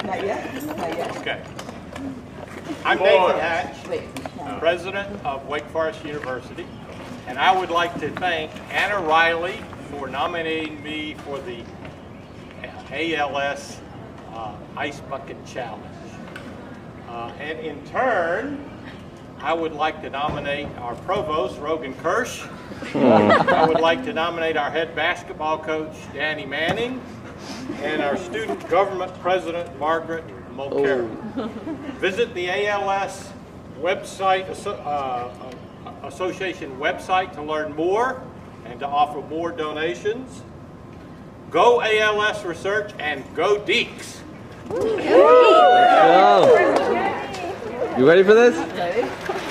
Not yet? Not yet. Okay. I'm Nathan Hatch, President of Wake Forest University, and I would like to thank Anna Riley for nominating me for the ALS Ice Bucket Challenge. And in turn, I would like to nominate our Provost, Rogan Kersch. I would like to nominate our head basketball coach, Danny Manning, and our student government president, Margaret Mulkerrin. Visit the ALS website, association website to learn more and to offer more donations. Go ALS Research and go Deacs! You ready for this? Ready?